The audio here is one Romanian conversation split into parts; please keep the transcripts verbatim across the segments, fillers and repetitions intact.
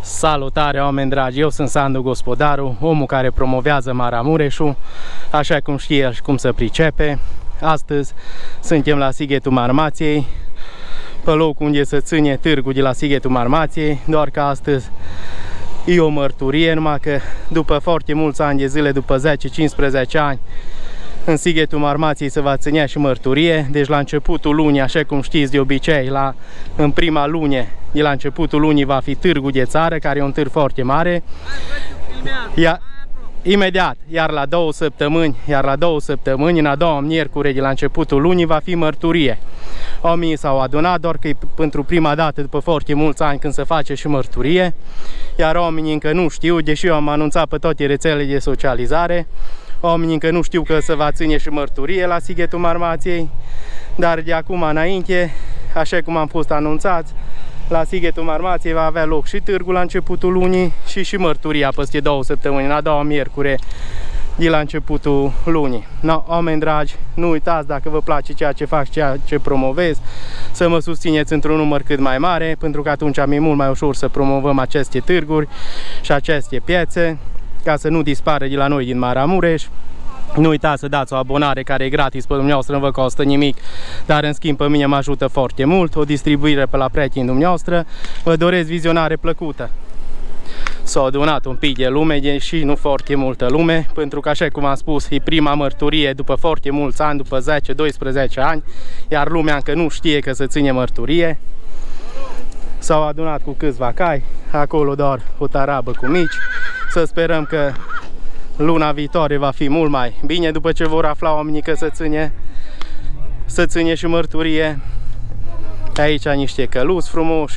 Salutare, oameni dragi, eu sunt Sandu Gospodaru, omul care promovează Maramureșul, așa cum știe și cum să pricepe. Astăzi suntem la Sighetul Marmației, pe locul unde se ține târgul de la Sighetul Marmației, doar că astăzi e o mărturie, numai că după foarte mulți ani de zile, după zece cincisprezece ani, în Sighetul Marmației se va ținea și mărturie. Deci la începutul lunii, așa cum știți de obicei, la, în prima lune, de la începutul lunii va fi târgul de țară, care e un târg foarte mare. Ia, imediat, iar la două săptămâni, iar la două săptămâni, în a doua miercure de la începutul lunii, va fi mărturie. Oamenii s-au adunat, doar că e pentru prima dată după foarte mulți ani când se face și mărturie. Iar oamenii încă nu știu, deși eu am anunțat pe toate rețelele de socializare, oamenii încă nu știu că se va ține și mărturie la Sighetul Marmației, dar de acum înainte, așa cum am fost anunțați, la Sighetul Marmației va avea loc și târgul la începutul lunii și și mărturia peste două săptămâni, la doua miercure de la începutul lunii. No, oameni dragi, nu uitați, dacă vă place ceea ce fac, ceea ce promovez, să mă susțineți într-un număr cât mai mare, pentru că atunci am e mult mai ușor să promovăm aceste târguri și aceste piețe, ca să nu dispară de la noi din Maramureș. Nu uitați să dați o abonare care e gratis pe dumneavoastră, nu vă costă nimic, dar în schimb pe mine mă ajută foarte mult, o distribuire pe la prietenii dumneavoastră. Vă doresc vizionare plăcută. S-a adunat un pic de lume, deși nu foarte multă lume, pentru că, așa cum am spus, e prima mărturie după foarte mulți ani, după zece doisprezece ani, iar lumea încă nu știe că se ține mărturie. S-au adunat cu câțiva cai, acolo doar o tarabă cu mici. Să sperăm că luna viitoare va fi mult mai bine, după ce vor afla oamenii că se ține, se ține și mărturie. Aici niște căluți frumoși.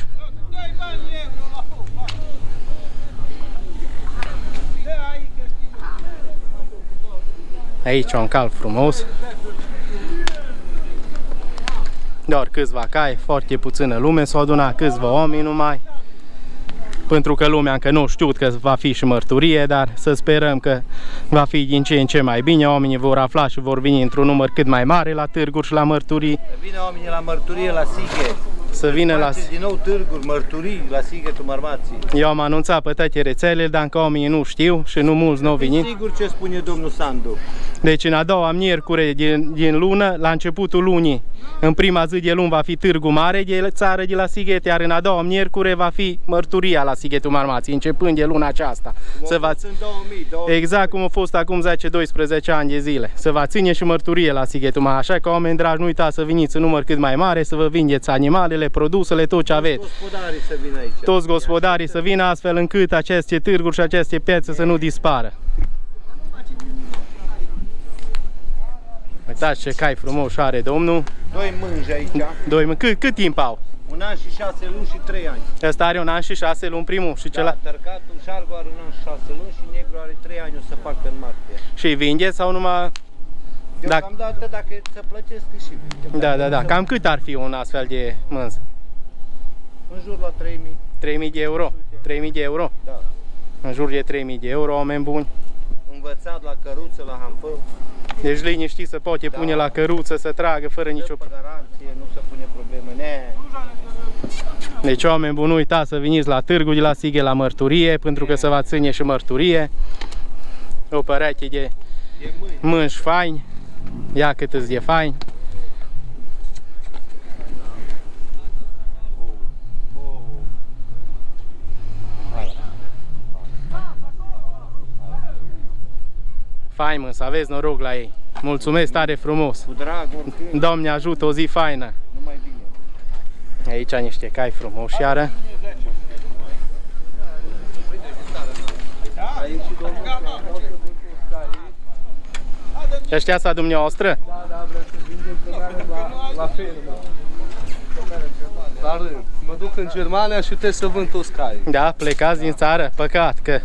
Aici un cal frumos. Doar câțiva cai, foarte puțină lume, s-au adunat câțiva oameni numai, pentru că lumea încă nu știu că va fi și mărturie, dar să sperăm că va fi din ce în ce mai bine. Oamenii vor afla și vor veni într-un număr cât mai mare la târguri și la mărturii. Să vină oamenii la mărturie la Sighet. Să vină la din nou târguri, mărturii la Sighetul Marmației. Eu am anunțat pe toate rețelele, dar încă oamenii nu știu și nu mulți nu au venit. Sigur ce spune domnul Sandu. Deci în a doua miercure din, din lună, la începutul lunii, în prima zi de lună va fi târgul mare de țară de la Sighet, iar în a doua miercure va fi mărturia la Sighetul Marmației, începând de luna aceasta. Se va... în două mii, două mii. Exact cum a fost acum zece doisprezece ani de zile. Se va ține și mărturie la Sighetul Marmației, așa că, oameni dragi, nu uitați să veniți în număr cât mai mare, să vă vindeți animalele, produsele, tot ce aveți. Toți gospodarii să vină aici. Toți gospodarii să vină, astfel încât aceste târguri și aceste piețe să nu dispară. Uitați ce cai frumos are domnul. Doi mânji aici. Doi mânji. Cât, cât timp au? Un an și șase luni și trei ani. Ăsta are un an și șase luni primul. Și da, celălalt? Tărcatul, șargul are un an și șase luni și negru are trei ani, o să facă în martie. Și îi vindeți sau numai... Deocamdată, dacă, dacă să plăcesc și vindem. Da, da, da. Cam cât ar fi un astfel de mânz? În jur la trei mii. trei mii de euro? trei mii de euro? Da. În jur de trei mii de euro, oameni buni. Învățat la căruță, la hanfă. Deci liniștit să poate pune da. La căruță, să tragă fără nicio... Pe garanție, nu se pune problemă. Ne. Deci, oameni buni, nu uitați să veniți la târgul de la Sighet la mărturie, pentru că se va ține și mărturie. O pereche de, de mânji faini. Ia cât îți e fain. Fain, mă, să aveți noroc la ei. Mulțumesc tare frumos. Cu drag, oricând. Doamne ajută, o zi faină. Numai bine. Aici niște cai frumoși iară. Ăștia sa dumneavoastră? Da, da, vreau să vindem pe la, la fermă. Dar mă duc în Germania și trebuie să vând toți caii. Da, plecați din țară? Păcat că...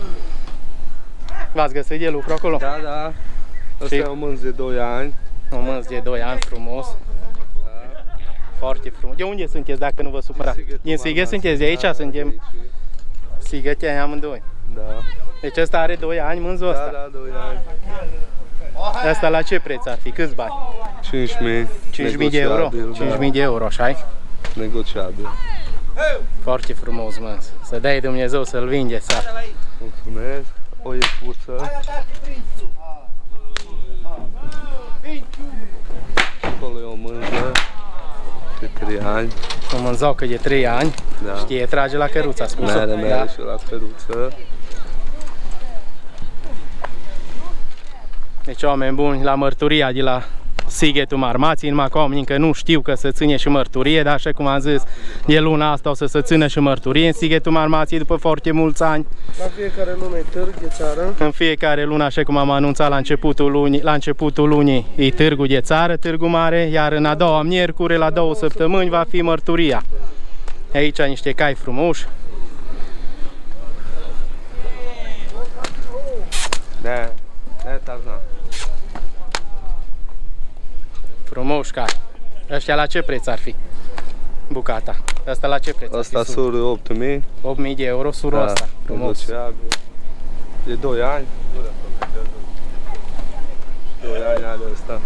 V-ați găsit de lucru acolo? Da, da. Asta e o mânz de doi ani. O mânz de doi ani, frumos. Da. Foarte frumos. De unde sunteți, dacă nu vă supărați? Din Sighet sunteți? De aici da, suntem? Sigheteni amândoi. Da. Deci ăsta are doi ani, mânzul ăsta? Da, da, doi ani. Asta la ce preț ar fi? Câți bani? cinci mii. cinci mii de euro? cinci mii de euro, așa-i? Negociabil. Foarte frumos, mâns. Să dai Dumnezeu să-l vindeți. Mulțumesc. O iepuță. Acolo e o mânză de trei ani. O mânzoacă de trei ani. Da. Știe, trage la căruță, a spus-o. Mere, mere da. Și la căruță. Deci, oameni buni, la mărturia de la Sighetul Marmației, numai că oamenii încă nu știu că se ține și mărturie, dar așa cum am zis, de luna asta o să se țină și mărturie în Sighetul Marmației după foarte mulți ani. La fiecare lună e târg de țară. În fiecare lună, așa cum am anunțat la începutul lunii, la începutul lunii e târgul de țară, târgul mare, iar în a doua miercuri, la două săptămâni, va fi mărturia. Aici niște cai frumoși. Da, da, Tarzan. Frumoși cai. Ăștia la ce preț ar fi? Bucata. Asta la ce preț? Asta sură opt mii. opt mii de euro surul da, ăsta. Frumos. De doi ani. doi ani are ăsta.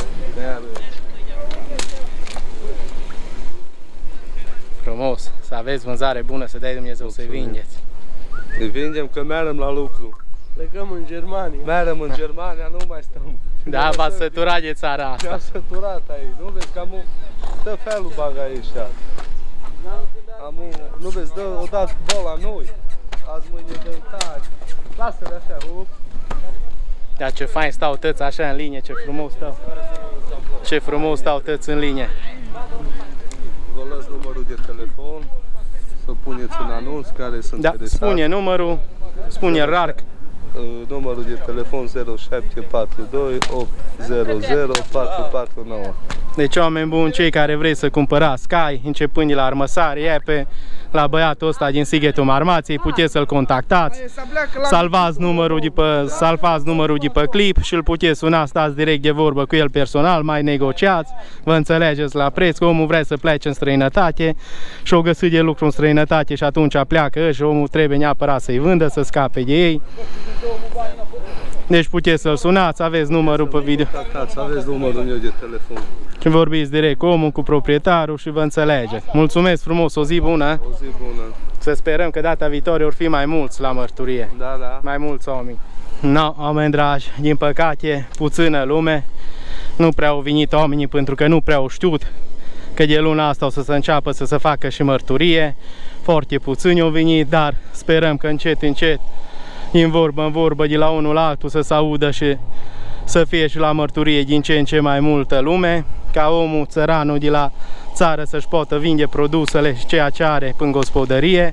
Frumos. Să aveți vânzare bună, să dai Dumnezeu să-i vindeți. Îi vindem că mergem la lucru. Plecăm în Germania. Mergem în Germania, nu mai stăm. Da, v-ați săturat de țara asta. Ne-am săturat aici. Nu vezi că am un... Dă felul bag aici. Am un... Nu vezi, dă odată bola noi. Azi mâine dă tari. Lasă-le așa, rup. Dar ce fain stau tăți așa în linie, ce frumos stau. Ce frumos stau tăți în linie. Vă las numărul de telefon. Să puneți în anunț care sunt da, interesați. Spune numărul, spune rar. Numărul de telefon zero șapte patru doi opt zero zero patru patru nouă. Deci, oameni buni, cei care vreți să cumpărați cai, începând de la Armăsari, Iepe, la băiatul ăsta din Sighetul Marmației, puteți să-l contactați, salvați numărul de pe, salvați numărul de pe clip și îl puteți suna, stați direct de vorbă cu el personal, mai negociați, vă înțelegeți la preț, că omul vrea să plece în străinătate și o găsit de lucru în străinătate și atunci pleacă și omul trebuie neapărat să-i vândă, să scape de ei. Deci puteți să-l sunați, aveți numărul pe video. Aveți numărul meu de telefon. Și vorbiți direct cu omul, cu proprietarul și vă înțelegeți. Mulțumesc frumos, o zi bună. O zi bună. Să sperăm că data viitoare vor fi mai mulți la mărturie. Da, da. Mai mulți oameni. No, oameni dragi, din păcate, puțină lume. Nu prea au venit oamenii pentru că nu prea au știut că de luna asta o să se înceapă să se facă și mărturie. Foarte puțini au venit, dar sperăm că încet, încet, din vorbă în vorbă, de la unul la altul, să se audă și să fie și la mărturie din ce în ce mai multă lume, ca omul țăranul de la țară să-și poată vinde produsele și ceea ce are în gospodărie.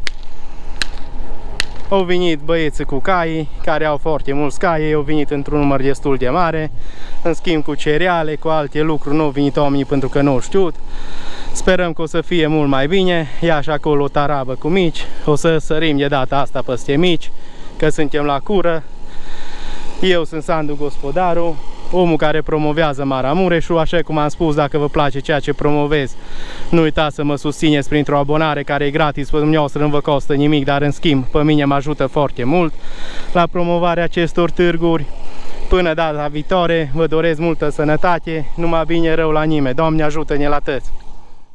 Au venit băieții cu caii, care au foarte mulți cai, ei au venit într-un număr destul de mare, în schimb cu cereale, cu alte lucruri, nu au venit oamenii pentru că nu au știut. Sperăm că o să fie mult mai bine, ia și acolo o tarabă cu mici, o să sărim de data asta peste mici, că suntem la cură. Eu sunt Sandu Gospodaru, omul care promovează Maramureșul, așa cum am spus, dacă vă place ceea ce promovez, nu uitați să mă susțineți printr-o abonare care e gratis, pe dumneavoastră nu vă costă nimic, dar în schimb pe mine mă ajută foarte mult la promovarea acestor târguri. Până data viitoare, vă doresc multă sănătate, numai bine, rău la nimeni. Doamne ajută-ne la tăți!